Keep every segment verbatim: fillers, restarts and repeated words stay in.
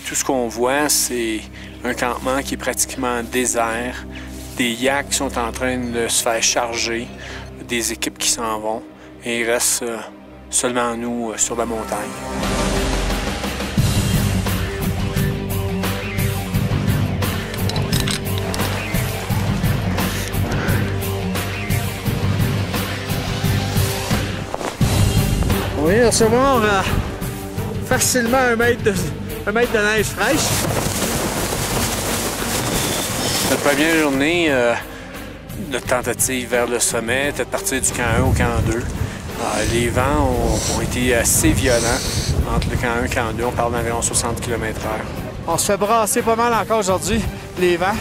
tout ce qu'on voit, c'est un campement qui est pratiquement désert, des yaks qui sont en train de se faire charger, des équipes qui s'en vont, et il reste euh, seulement nous euh, sur la montagne. On vient de recevoir euh, facilement un mètre, de, un mètre de neige fraîche. Notre première journée, euh, notre tentative vers le sommet était de partir du camp un au camp deux. Euh, les vents ont, ont été assez violents entre le camp un et le camp deux. On parle d'environ soixante kilomètres heure. On se fait brasser pas mal encore aujourd'hui, les vents.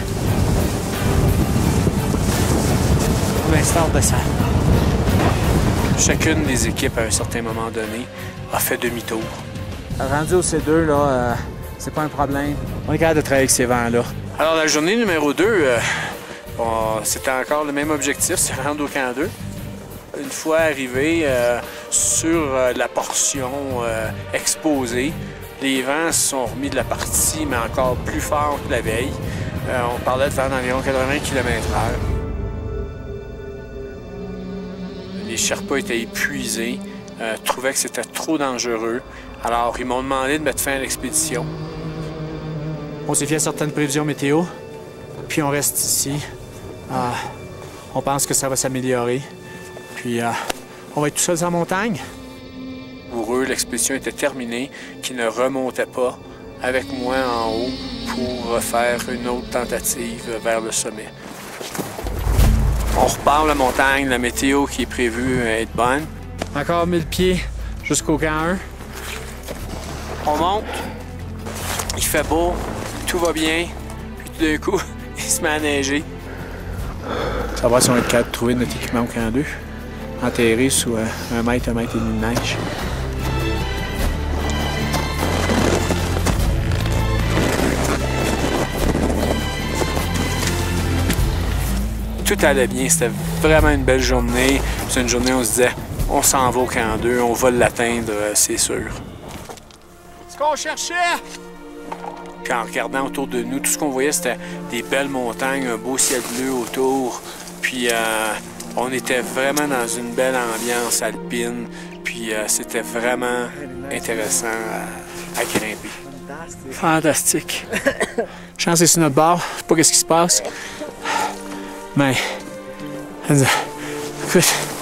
Pour l'instant, on descend. Chacune des équipes, à un certain moment donné, a fait demi-tour. Rendu au C deux, là, euh, c'est pas un problème. On est capable de travailler avec ces vents-là. Alors, la journée numéro deux, euh, bon, c'était encore le même objectif, c'est rendre au camp deux. Une fois arrivé euh, sur euh, la portion euh, exposée, les vents se sont remis de la partie, mais encore plus fort que la veille. Euh, on parlait de vents d'environ quatre-vingts kilomètres heure. Les Sherpas étaient épuisés, euh, trouvaient que c'était trop dangereux. Alors, ils m'ont demandé de mettre fin à l'expédition. On s'est fié à certaines prévisions météo, puis on reste ici. Euh, on pense que ça va s'améliorer. Puis euh, on va être tout seul sur la montagne. Pour eux, l'expédition était terminée, qu'ils ne remontaient pas avec moi en haut pour refaire une autre tentative vers le sommet. On repart la montagne, la météo qui est prévue est bonne. Encore mille pieds jusqu'au camp un. On monte, il fait beau, tout va bien, puis tout d'un coup, il se met à neiger. Ça va si on va être capable de trouver notre équipement au camp deux. Enterré sous euh, un mètre, un mètre et demi de neige. Tout allait bien, c'était vraiment une belle journée. C'est une journée où on se disait, on s'en va au camp deux, on va l'atteindre, c'est sûr. Ce qu'on cherchait! Puis en regardant autour de nous, tout ce qu'on voyait, c'était des belles montagnes, un beau ciel bleu autour. Puis euh, on était vraiment dans une belle ambiance alpine. Puis euh, c'était vraiment intéressant à, à grimper. Fantastique. Chance est sur notre bord, je sais pas qu'est-ce qui se passe. Mais, écoute,